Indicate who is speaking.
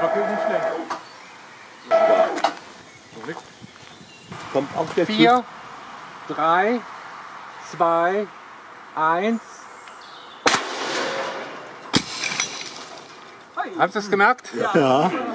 Speaker 1: wackelt nicht schlecht.
Speaker 2: Kommt auch der
Speaker 1: 4, 3, 2, 1. Habt ihr es gemerkt?
Speaker 2: Ja.